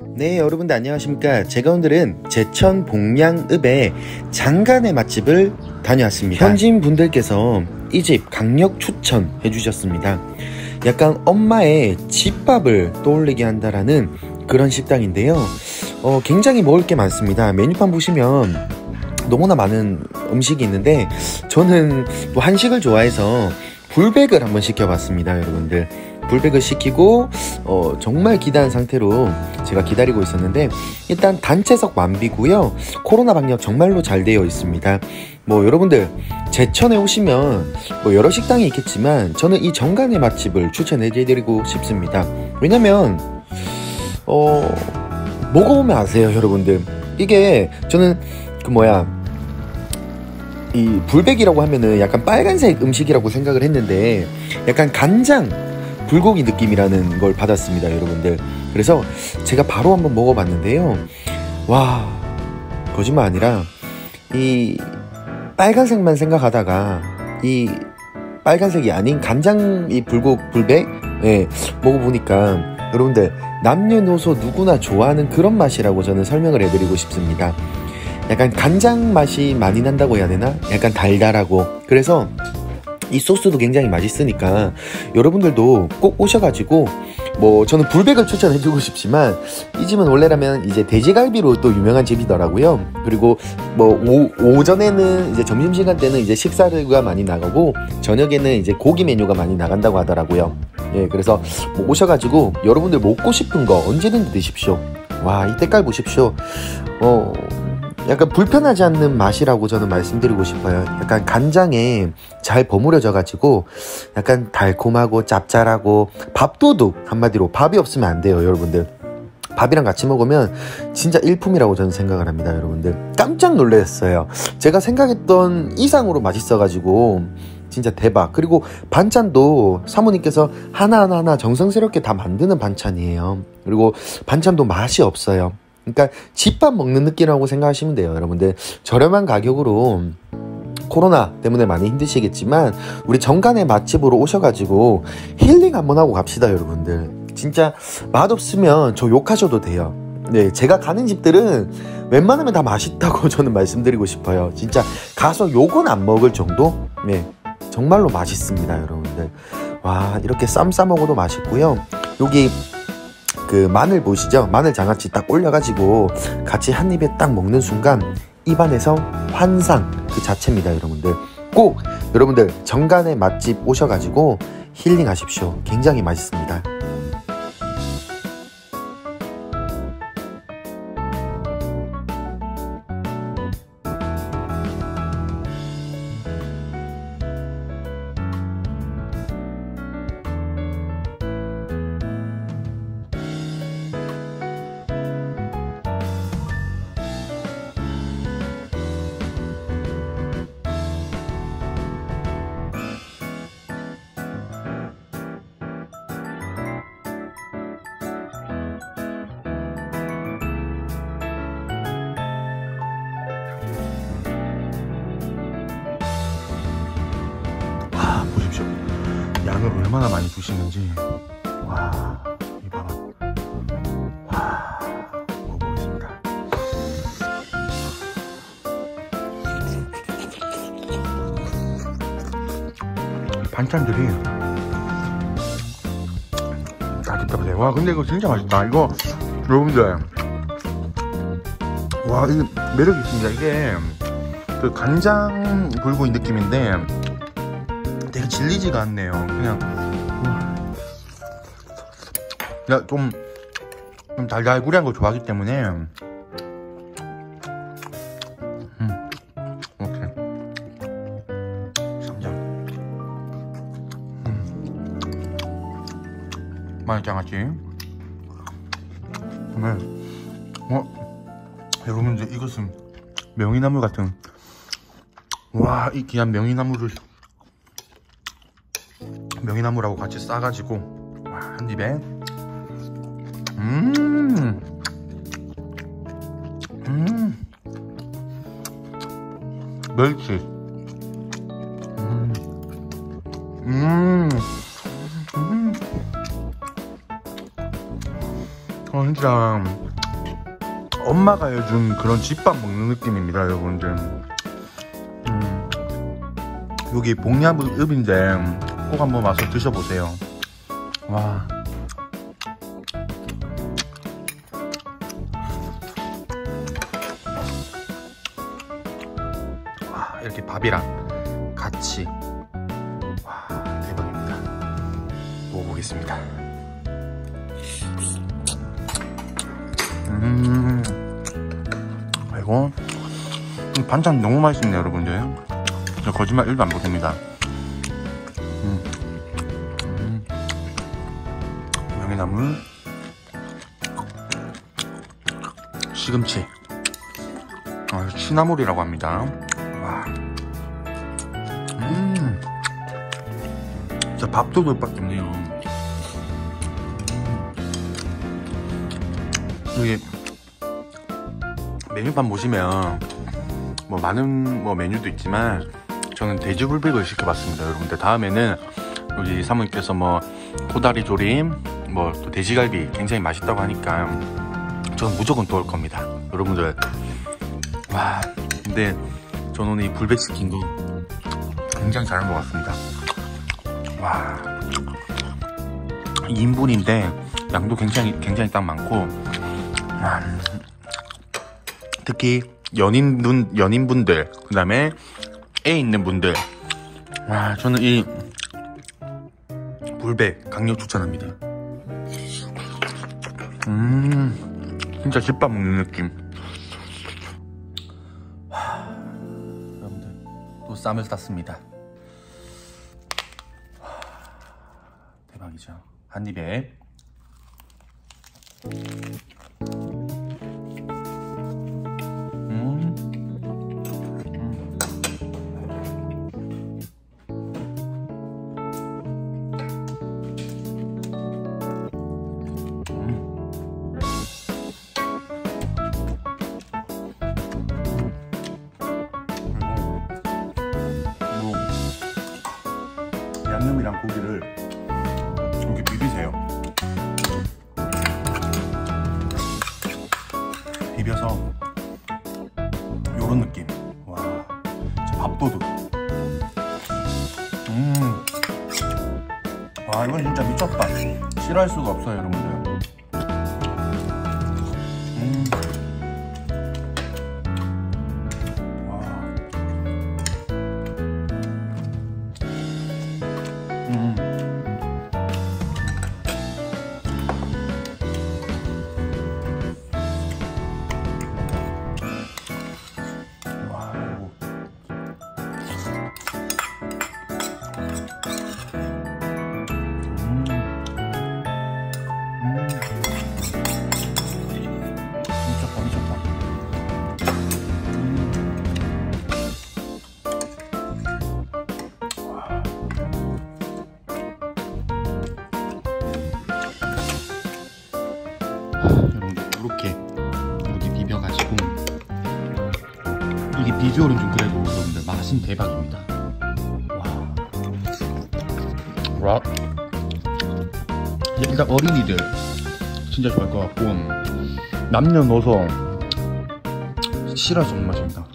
네, 여러분들 안녕하십니까. 제가 오늘은 제천 복량읍의 장간의 맛집을 다녀왔습니다. 현지인 분들께서 이 집 강력 추천해 주셨습니다. 약간 엄마의 집밥을 떠올리게 한다라는 그런 식당인데요. 굉장히 먹을 게 많습니다. 메뉴판 보시면 너무나 많은 음식이 있는데 저는 또 한식을 좋아해서 불백을 한번 시켜봤습니다. 여러분들 불백을 시키고 정말 기다란 상태로 제가 기다리고 있었는데 일단 단체석 완비고요. 코로나 방역 정말로 잘 되어 있습니다. 뭐 여러분들 제천에 오시면 뭐 여러 식당이 있겠지만 저는 이 정간의 맛집을 추천해드리고 싶습니다. 왜냐면 먹어보면 아세요. 여러분들 이게 저는 이 불백이라고 하면은 약간 빨간색 음식이라고 생각을 했는데 약간 간장 불고기 느낌이라는 걸 받았습니다. 여러분들 그래서 제가 바로 한번 먹어봤는데요. 와, 거짓말 아니라 이 빨간색만 생각하다가 이 빨간색이 아닌 간장 이 불백 먹어보니까 여러분들 남녀노소 누구나 좋아하는 그런 맛이라고 저는 설명을 해드리고 싶습니다. 약간 간장 맛이 많이 난다고 해야 되나? 약간 달달하고 그래서 이 소스도 굉장히 맛있으니까 여러분들도 꼭 오셔가지고 뭐 저는 불백을 추천해주고 싶지만 이 집은 원래라면 이제 돼지갈비로 또 유명한 집이더라고요. 그리고 뭐 오전에는 이제 점심시간 때는 이제 식사류가 많이 나가고 저녁에는 이제 고기 메뉴가 많이 나간다고 하더라고요. 예, 그래서 뭐 오셔가지고 여러분들 먹고 싶은 거 언제든지 드십시오. 와, 이 때깔 보십시오. 약간 불편하지 않는 맛이라고 저는 말씀드리고 싶어요. 약간 간장에 잘 버무려져 가지고 약간 달콤하고 짭짤하고 밥도둑, 한마디로 밥이 없으면 안 돼요. 여러분들 밥이랑 같이 먹으면 진짜 일품이라고 저는 생각을 합니다. 여러분들 깜짝 놀랐어요. 제가 생각했던 이상으로 맛있어 가지고 진짜 대박. 그리고 반찬도 사모님께서 하나하나 정성스럽게 다 만드는 반찬이에요. 그리고 반찬도 맛이 없어요. 그러니까 집밥 먹는 느낌이라고 생각하시면 돼요. 여러분들 저렴한 가격으로 코로나 때문에 많이 힘드시겠지만 우리 정간의 맛집으로 오셔가지고 힐링 한번 하고 갑시다. 여러분들 진짜 맛없으면 저 욕하셔도 돼요. 네, 제가 가는 집들은 웬만하면 다 맛있다고 저는 말씀드리고 싶어요. 진짜 가서 욕은 안 먹을 정도? 네, 정말로 맛있습니다. 여러분들 와, 이렇게 쌈 싸 먹어도 맛있고요. 여기 그 마늘 보이시죠? 마늘 장아찌 딱 올려가지고 같이 한 입에 딱 먹는 순간 입안에서 환상 그 자체입니다. 여러분들 꼭 여러분들 정간의 맛집 오셔가지고 힐링 하십시오. 굉장히 맛있습니다. 양을 얼마나 많이 주시는지. 와, 이 봐봐. 와, 먹어보겠습니다. 반찬들이 따뜻하세요. 와, 근데 이거 진짜 맛있다. 이거 여러분들 와, 이거 매력이 있습니다. 이게 그 간장 불고기 느낌인데 되게 질리지가 않네요. 그냥 좀 달달구리한 걸 좋아하기 때문에 이렇게 쌈장 마늘장아찌 정말 여러분들 이것은 명이나물 같은 와, 이 귀한 명이나물하고 같이 싸가지고 와, 한 입에 멸치 진짜 엄마가 해준 그런 집밥 먹는 느낌입니다, 여러분들. 여기 봉야읍인데 꼭 한번 와서 드셔보세요. 와. 와, 이렇게 밥이랑 같이. 와, 대박입니다. 먹어보겠습니다. 아이고, 반찬 너무 맛있네요, 여러분들. 저 거짓말 1도 안 보십니다. 명이나물, 시금치, 취나물이라고 합니다. 와, 진짜 밥도둑밖에 없네요. 여기 메뉴판 보시면 뭐 많은 메뉴도 있지만 저는 돼지불백을 시켜봤습니다, 여러분들. 다음에는 여기 사모님께서 코다리 조림, 또 돼지갈비 굉장히 맛있다고 하니까 저는 무조건 또 올 겁니다, 여러분들. 와, 근데 저는 오늘 이 불백 시킨 거 굉장히 잘한 것 같습니다. 와, 2인분인데 양도 굉장히 딱 많고, 특히 연인분들, 그 다음에 애 있는 분들, 와, 저는 이 불백 강력 추천합니다. 진짜 집밥 먹는 느낌. 여러분들, 또 쌈을 쌌습니다. 대박이죠. 한 입에. 양념이랑 고기를 이렇게 비비세요. 비벼서 요런 느낌. 와, 진짜 밥도둑. 와, 이건 진짜 미쳤다. 싫어할 수가 없어요, 여러분들. 이렇게 비벼가지고, 이게 비주얼은 좀 그래도 여러분들 맛은 대박입니다. 와, 일단 어린이들 진짜 좋아할 것 같고, 남녀노소 싫어할 수 없는 맛입니다.